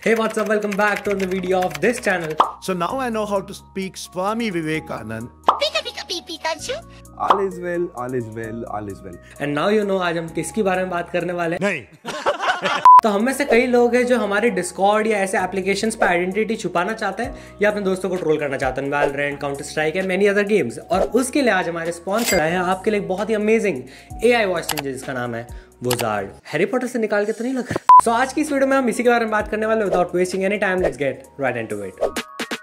Hey, what's up? Welcome back to the video of this channel. So now I know how to speak Swami Vivekanand. Pikachu. All is well, all is well, all is well. And now you know आज हम किसकी बारे में बात करने वाले हैं? नहीं तो हम में से कई लोग हैं जो हमारे डिस्कॉर्ड या ऐसे एप्लीकेशंस पे आइडेंटिटी छुपाना चाहते हैं या अपने दोस्तों को ट्रोल करना चाहते हैं, Valorant, Counter Strike and many other games. और उसके लिए आज हमारे स्पॉन्सर आए हैं आपके लिए बहुत ही अमेजिंग AI वॉइस चेंजर जिसका नाम है वोजार्ड। हैरी पॉटर से निकाल के तो नहीं लग रहा। सो आज की इस वीडियो में हम इसी के बारे में बात करने वाले without wasting any time, let's get right into it.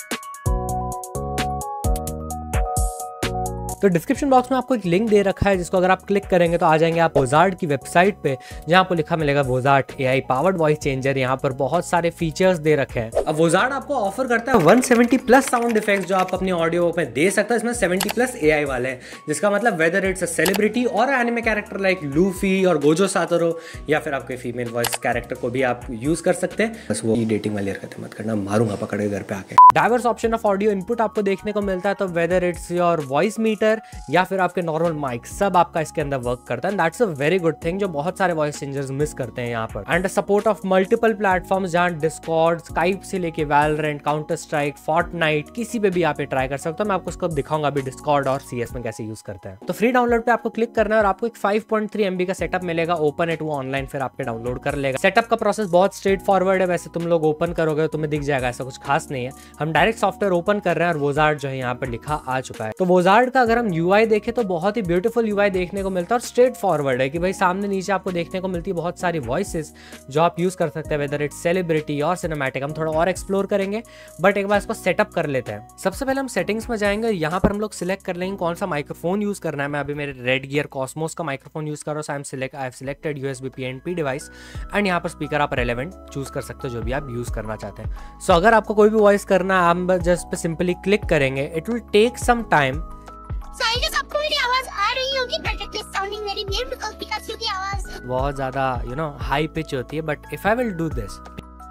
तो डिस्क्रिप्शन बॉक्स में आपको एक लिंक दे रखा है जिसको अगर आप क्लिक करेंगे तो आ जाएंगे आप वोजार्ड की वेबसाइट पे, जहां आपको लिखा मिलेगा Voizard AI powered voice changer. यहाँ पर बहुत सारे फीचर्स दे रखे हैं। अब वोजार्ड आपको ऑफर करता है 170+ साउंड इफेक्ट्स जो आप अपनी ऑडियो में दे सकते हैं। इसमें 70+ AI वाले हैं, जिसका मतलब वेदर इट्स अ सेलिब्रिटी और एनिमे कैरेक्टर लाइक लूफी और गोजो सातोरो या फिर आपके फीमेल वॉइस कैरेक्टर को भी आप यूज कर सकते हैं। बस वो डेटिंग वाली हरकतें मत करना, मारूंगा पकड़ के घर पे आके। Diverse option of audio input आपको देखने को मिलता है, तो whether it's your voice meter या फिर आपके नॉर्मल माइक, सब आपका इसके अंदर वर्क करता है। That's a very good thing जो बहुत सारे वॉइस चेंजर्स मिस करते हैं यहाँ पर। And support of multiple platforms, जहाँ डिस्कॉर्ड, स्काइप से लेके वैलोरेंट, काउंटर स्ट्राइक, फोर्टनाइट, किसी पे भी आप ये ट्राई कर सकते हो। मैं आपको इसको दिखाऊंगा अभी डिस्कॉर्ड और CS में कैसे यूज करते हैं। तो फ्री डाउनलोड पे आपको क्लिक करना है और आपको एक 5.3 MB का सेटअप मिलेगा। ओपन इट, वो ऑनलाइन फिर आपके डाउनलोड कर लेगा। सेटअप का प्रोसेस बहुत स्ट्रेट फॉरवर्ड है। वैसे तुम लोग ओपन करोगे तो तुम्हें दिख जाएगा, ऐसा कुछ खास नहीं है। हम डायरेक्ट सॉफ्टवेयर ओपन कर रहे हैं और वोजार्ड जो है यहाँ पर लिखा आ चुका है। तो वोजार्ड का अगर हम UI देखें तो बहुत ही ब्यूटीफुल UI देखने को मिलता है और स्ट्रेट फॉरवर्ड है कि भाई सामने नीचे आपको देखने को मिलती है बहुत सारी वॉइसेस जो आप यूज कर सकते हैं, वेदर इट्स सेलिब्रिटी और सिनेमैटिक। हम थोड़ा और एक्सप्लोर करेंगे, बट एक बार इसको सेटअप कर लेते हैं। सबसे पहले हम सेटिंग्स में जाएंगे। यहाँ पर हम लोग सिलेक्ट कर लेंगे कौन सा माइक्रोफोन यूज करना है। मैं अभी मेरे रेडगियर कॉस्मोस का माइक्रोफोन यूज कर रहा हूँ। I have selected USB PNP device and यहाँ पर स्पीकर आप रेलेवेंट चूज कर सकते हो जो भी आप यूज करना चाहते हैं। सो अगर आपको कोई भी वॉइस करना है, हम जस्ट पे सिंपली क्लिक करेंगे। It will take some time. आपको मेरी आवाज आ रही होगी, perfectly sounding very beautiful, Pikachu की आवाज बहुत ज्यादा हाई पिच होती है, but if I will do this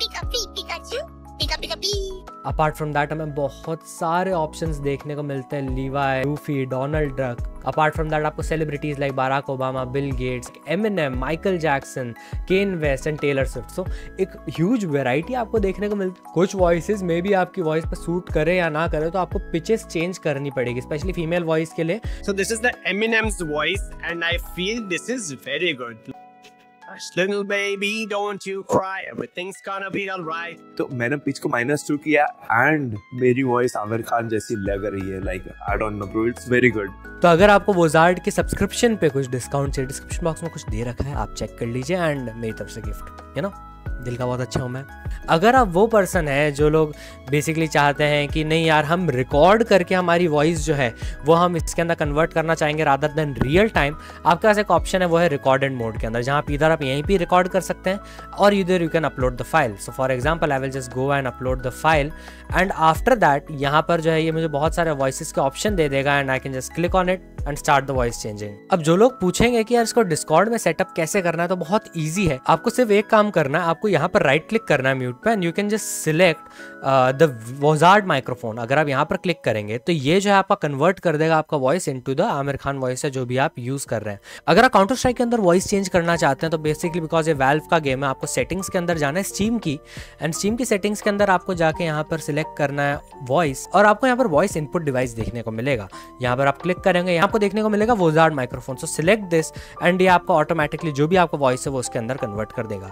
Pikachu pika pi. Apart from that हमें बहुत सारे ऑप्शंस देखने को मिलते हैं। Levi, Luffy, Donald Duck. Apart from that आपको celebrities like Barack Obama, Bill Gates, Eminem, Michael Jackson, Kanye West and Taylor Swift. So एक huge variety आपको देखने को मिलती है। कुछ वॉइसेस में भी आपकी वॉइस पे सूट करे या ना करे तो आपको पिचेस चेंज करनी पड़ेगी, स्पेशली फीमेल वॉइस के लिए। So this is the Eminem's voice and I feel this is very good. Hush, little baby, don't you cry, everything's gonna be alright. तो मैंने पिच को -2 किया एंड मेरी वॉइस आमिर खान जैसी लग रही है। Like I don't know bro, it's very good. तो अगर आपको वोजार्ड के सब्सक्रिप्शन पे कुछ डिस्काउंट चाहिए, डिस्क्रिप्शन बॉक्स में कुछ दे रखा है, आप चेक कर लीजिए। एंड मेरी तरफ से गिफ्ट, यू नो, दिल का बहुत अच्छा हूँ मैं। अगर आप वो पर्सन है जो लोग बेसिकली चाहते हैं कि नहीं यार हम रिकॉर्ड करके हमारी वॉइस जो है वो हम इसके अंदर कन्वर्ट करना चाहेंगे रादर देन रियल टाइम, आपके पास एक ऑप्शन है, वो है रिकॉर्डेड मोड के अंदर, जहाँ आप इधर आप यहीं भी रिकॉर्ड कर सकते हैं और इधर you can upload the file. So for example I will just go and upload the file and after that यहाँ पर जो है ये मुझे बहुत सारे वॉइसेस के ऑप्शन दे देगा and I can just click on it and start the voice changing. अब जो लोग पूछेंगे कि यार इसको डिस्कॉर्ड में सेटअप कैसे करना है, तो बहुत ईजी है। आपको सिर्फ एक काम करना है, आपको यहाँ पर राइट क्लिक करना है म्यूट पे and you can just select the Voizard microphone. अगर आप यहाँ पर क्लिक करेंगे तो ये जो है आपका कन्वर्ट कर देगा आपका voice into the Aamir Khan voice है जो भी आप यूज कर रहे हैं। अगर आप काउंटर स्ट्राइक के अंदर वॉइस चेंज करना चाहते हैं तो बेसिकली बिकॉज ये वैल्व का गेम है, आपको सेटिंग्स के अंदर जाना है स्टीम की, एंड स्टीम की सेटिंग्स के अंदर आपको जाके यहाँ पर सिलेक्ट करना है वॉइस और आपको यहाँ पर वॉइस इनपुट डिवाइस देखने को मिलेगा। यहाँ पर आप क्लिक करेंगे, यहाँ आपको देखने को मिलेगा Voizard microphone. So select this and ये आपको ऑटोमेटिकली जो भी आपका वॉइस है वो उसके अंदर कन्वर्ट कर देगा।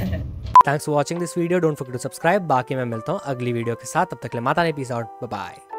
Thanks for watching this video, don't forget to subscribe. बाकी मैं मिलता हूँ अगली वीडियो के साथ, तब तक के लिए माता ने, पीस आउट, बाय बाय।